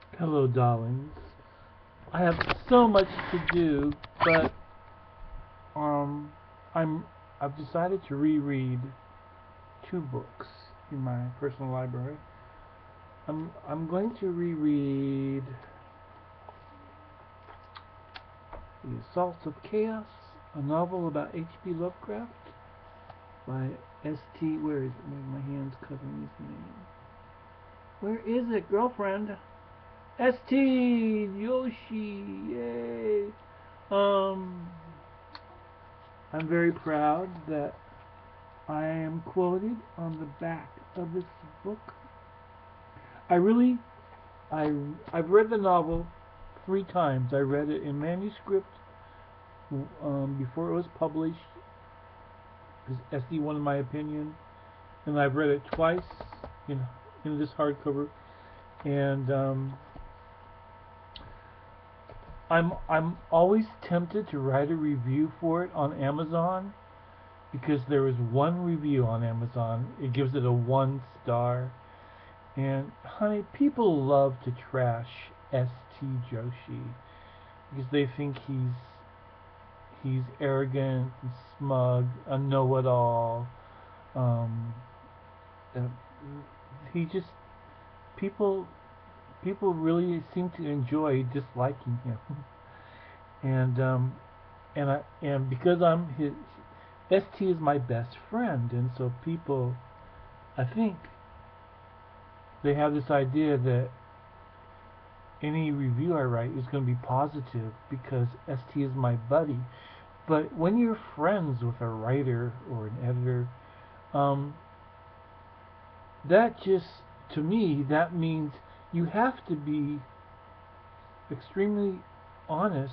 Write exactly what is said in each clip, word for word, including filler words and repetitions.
Hello, darlings. I have so much to do, but um, I'm I've decided to reread two books in my personal library. I'm I'm going to reread The Assaults of Chaos, a novel about H P. Lovecraft by S T. Where is it? My hand's covering his name. Where is it, girlfriend? S T. Yoshi, yay! Um, I'm very proud that I am quoted on the back of this book. I really, I, I've read the novel three times. I read it in manuscript um, before it was published, because S D wanted my opinion, and I've read it twice in in this hardcover, and um, I'm I'm always tempted to write a review for it on Amazon, because there is one review on Amazon. It gives it a one star. And honey, people love to trash S T. Joshi because they think he's he's arrogant and smug, a know-it-all. Um, uh, he just people people really seem to enjoy disliking him, and um, and I and because I'm his S T is my best friend, and so people, I think, they have this idea that any review I write is going to be positive because S T is my buddy. But when you're friends with a writer or an editor, um, that just, to me, that means you have to be extremely honest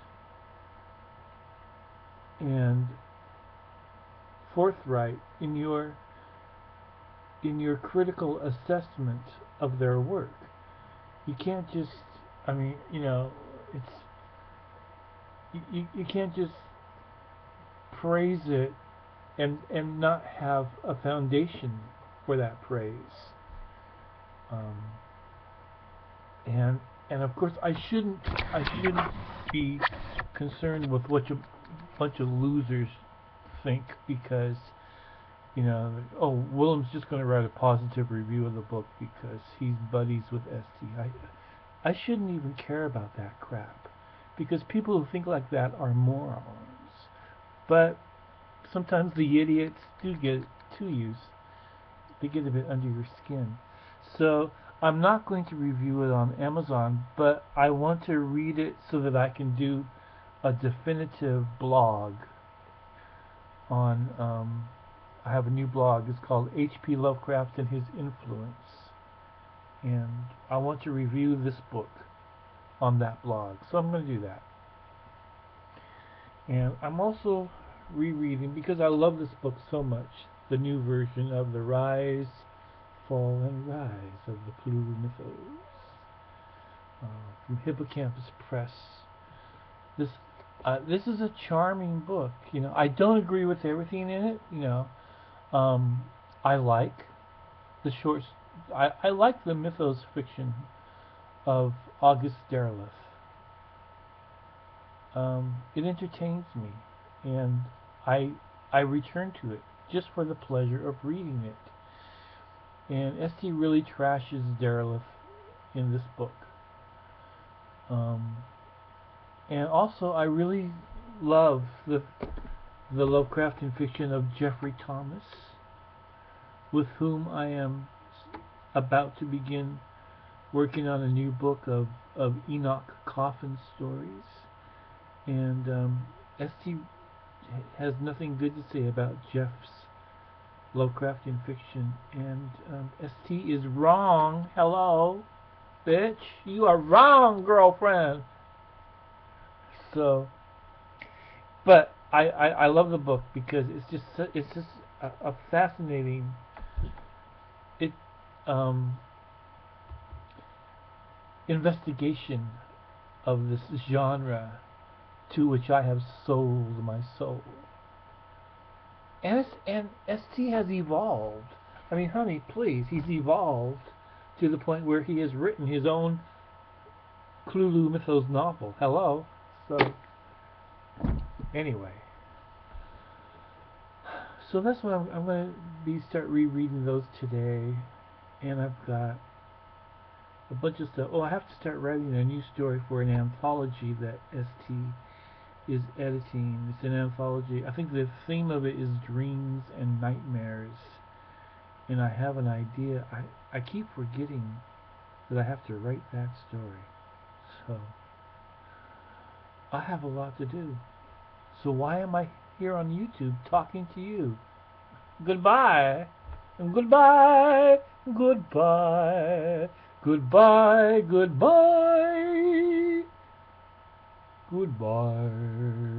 and forthright in your in your critical assessment of their work. You can't just, I mean, you know, it's you, you can't just praise it and and not have a foundation for that praise. Um, and and of course, I shouldn't I shouldn't be concerned with what a bunch of losers think, because you know, oh, Willem's just going to write a positive review of the book because he's buddies with S T. I I shouldn't even care about that crap, because people who think like that are morons. But sometimes the idiots do get to you. They get a bit under your skin. So I'm not going to review it on Amazon, but I want to read it so that I can do a definitive blog on. Um, I have a new blog. It's called H P. Lovecraft and His Influence, and I want to review this book on that blog. So I'm going to do that. And I'm also rereading, because I love this book so much, the new version of The Rise, Fall, and Rise of the Cthulhu Mythos uh, from Hippocampus Press. This uh, this is a charming book. You know, I don't agree with everything in it. You know, um, I like the short. I, I like the mythos fiction of August Derleth. Um, it entertains me, and I I return to it just for the pleasure of reading it. And S T really trashes Derleth in this book. Um, and also, I really love the the Lovecraftian fiction of Jeffrey Thomas, with whom I am about to begin working on a new book of, of Enoch Coffin stories. And um, S T has nothing good to say about Jeff's Lovecraftian fiction, and um, S T is wrong. Hello, bitch, you are wrong, girlfriend. So, but I, I, I love the book because it's just it's just a, a fascinating it um, investigation of this genre to which I have sold my soul. And, it's, and S T has evolved. I mean, honey, please, he's evolved to the point where he has written his own Cthulhu Mythos novel. Hello. So, anyway. So that's what I'm, I'm going to be start rereading those today. And I've got a bunch of stuff. Oh, I have to start writing a new story for an anthology that S T is editing. It's an anthology. I think the theme of it is dreams and nightmares. And I have an idea. I, I keep forgetting that I have to write that story. So, I have a lot to do. So why am I here on YouTube talking to you? Goodbye. Goodbye. Goodbye. Goodbye. Goodbye. Goodbye.